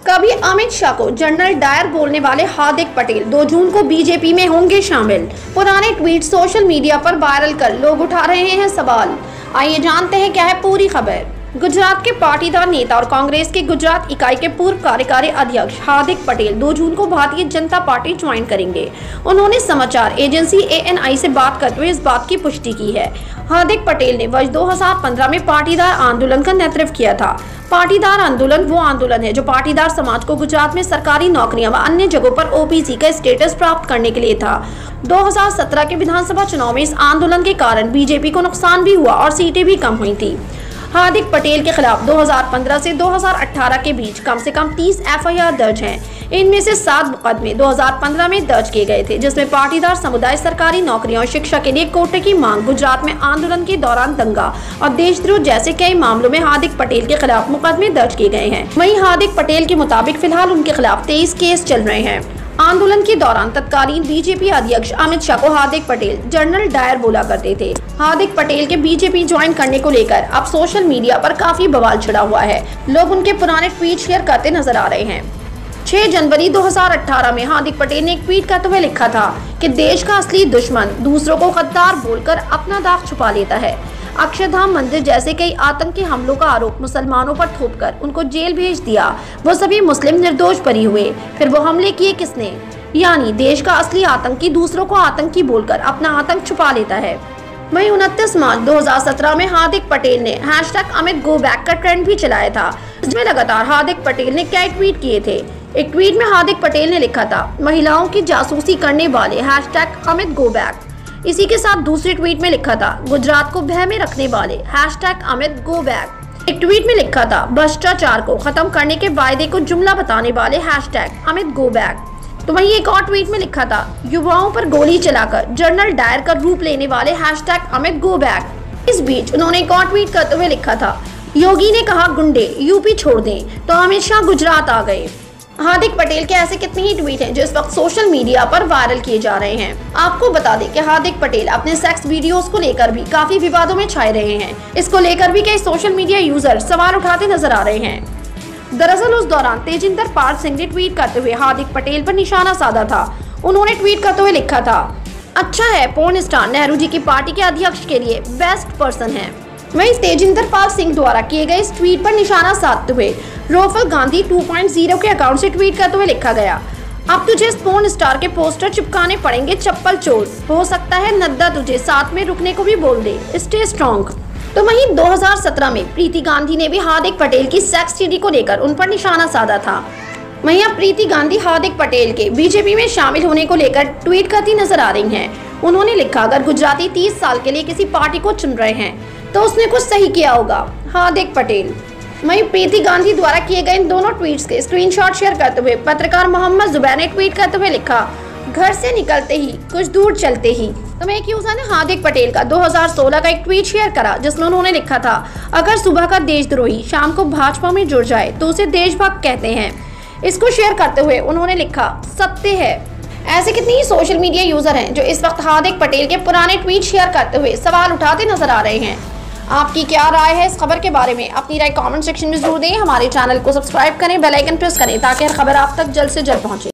कभी अमित शाह को general Dyer बोलने वाले हार्दिक पटेल 2 जून को बीजेपी में होंगे शामिल। पुराने ट्वीट सोशल मीडिया पर वायरल कर लोग उठा रहे हैं सवाल। आइए जानते हैं क्या है पूरी खबर। गुजरात के पाटीदार नेता और कांग्रेस के गुजरात इकाई के पूर्व कार्यकारी अध्यक्ष हार्दिक पटेल 2 जून को भारतीय जनता पार्टी ज्वाइन करेंगे। उन्होंने समाचार एजेंसी ANI से बात करते हुए इस बात की पुष्टि की है। हार्दिक पटेल ने वर्ष 2015 में पाटीदार आंदोलन का नेतृत्व किया था। पाटीदार आंदोलन वो आंदोलन है जो पाटीदार समाज को गुजरात में सरकारी नौकरियां व अन्य जगहों पर OBC का स्टेटस प्राप्त करने के लिए था। 2017 के विधानसभा चुनाव में इस आंदोलन के कारण बीजेपी को नुकसान भी हुआ और सीटें भी कम हुई थी। हार्दिक पटेल के खिलाफ 2015 से 2018 के बीच कम से कम 30 FIR दर्ज हैं। इनमें से 7 मुकदमे 2015 में दर्ज किए गए थे, जिसमें पाटीदार समुदाय, सरकारी नौकरियों और शिक्षा के लिए कोटे की मांग, गुजरात में आंदोलन के दौरान दंगा और देशद्रोह जैसे कई मामलों में हार्दिक पटेल के खिलाफ मुकदमे दर्ज किए गए हैं। वहीं हार्दिक पटेल के मुताबिक फिलहाल उनके खिलाफ 23 केस चल रहे हैं। आंदोलन के दौरान तत्कालीन बीजेपी अध्यक्ष अमित शाह को हार्दिक पटेल जनरल डायर बोला करते थे। हार्दिक पटेल के बीजेपी ज्वाइन करने को लेकर अब सोशल मीडिया पर काफी बवाल छिड़ा हुआ है। लोग उनके पुराने ट्वीट शेयर करते नजर आ रहे हैं। 6 जनवरी 2018 में हार्दिक पटेल ने एक ट्वीट करते हुए लिखा था कि देश का असली दुश्मन दूसरों को गद्दार बोलकर अपना दाग छुपा लेता है। अक्षरधाम मंदिर जैसे कई आतंकी हमलों का आरोप मुसलमानों पर थोपकर उनको जेल भेज दिया। वो सभी मुस्लिम निर्दोष बरी हुए, फिर वो हमले किए किसने? यानी देश का असली आतंकी दूसरों को आतंकी बोलकर अपना आतंक छुपा लेता है। वहीं 29 मार्च 2017 में हार्दिक पटेल ने #AmitGoBack का ट्रेंड भी चलाया था, जिसमें लगातार हार्दिक पटेल ने कई ट्वीट किए थे। एक ट्वीट में हार्दिक पटेल ने लिखा था, महिलाओं की जासूसी करने वाले #AmitGoBack। इसी के साथ दूसरे ट्वीट में लिखा था, गुजरात को भय में रखने वाले #AmitGoBack। एक ट्वीट में लिखा था, भ्रष्टाचार को खत्म करने के वायदे को जुमला बताने वाले #AmitGoBack। तो वहीं एक और ट्वीट में लिखा था, युवाओं पर गोली चलाकर जनरल डायर का रूप लेने वाले #AmitGoBack। इस बीच उन्होंने एक और ट्वीट करते हुए लिखा था, योगी ने कहा गुंडे यूपी छोड़ दें तो अमित शाह गुजरात आ गए। हार्दिक पटेल के ऐसे कितने ही ट्वीट हैं जो इस वक्त सोशल मीडिया पर वायरल किए जा रहे हैं। आपको बता दें कि हार्दिक पटेल अपने सेक्स वीडियोस को लेकर भी काफी विवादों में छाए रहे हैं। इसको लेकर भी कई सोशल मीडिया यूजर सवाल उठाते नजर आ रहे हैं। दरअसल उस दौरान तेजिंदर पाल सिंह ने ट्वीट करते हुए हार्दिक पटेल पर निशाना साधा था। उन्होंने ट्वीट करते हुए लिखा था, अच्छा है पोर्न स्टार नेहरू जी की पार्टी के अध्यक्ष के लिए बेस्ट पर्सन है। वहीं तेजिंदर पाल सिंह द्वारा किए गए इस ट्वीट पर निशाना साधते हुए राहुल गांधी 2.0 के अकाउंट से ट्वीट करते हुए लिखा गया, अब तुझे पोर्न स्टार के पोस्टर चिपकाने पड़ेंगे चप्पल चोर, हो सकता है नड्डा तुझे साथ में रुकने को भी बोल दे, स्टे स्ट्रॉन्ग। तो वहीं 2017 में प्रीति गांधी ने भी हार्दिक पटेल की सेक्स CD को लेकर उन पर निशाना साधा था। वहीं अब प्रीति गांधी हार्दिक पटेल के बीजेपी में शामिल होने को लेकर ट्वीट करती नजर आ रही हैं। उन्होंने लिखा, अगर गुजराती 30 साल के लिए किसी पार्टी को चुन रहे हैं तो उसने कुछ सही किया होगा, हार्दिक पटेल। वहीं प्रीति गांधी द्वारा किए गए इन दोनों ट्वीट्स के स्क्रीनशॉट शेयर करते हुए पत्रकार मोहम्मद जुबैर ने ट्वीट करते हुए लिखा, घर से निकलते ही कुछ दूर चलते ही। तो एक यूजर ने हार्दिक पटेल का 2016 का एक ट्वीट शेयर करा, जिसमें उन्होंने लिखा था, अगर सुबह का देशद्रोही शाम को भाजपा में जुड़ जाए तो उसे देशभक्त कहते हैं। इसको शेयर करते हुए उन्होंने लिखा, सत्य है। ऐसे कितने ही सोशल मीडिया यूजर हैं जो इस वक्त हार्दिक पटेल के पुराने ट्वीट शेयर करते हुए सवाल उठाते नजर आ रहे हैं। आपकी क्या राय है इस खबर के बारे में? अपनी राय कमेंट सेक्शन में जरूर दें। हमारे चैनल को सब्सक्राइब करें, बेल आइकन प्रेस करें ताकि हर खबर आप तक जल्द से जल्द पहुंचे।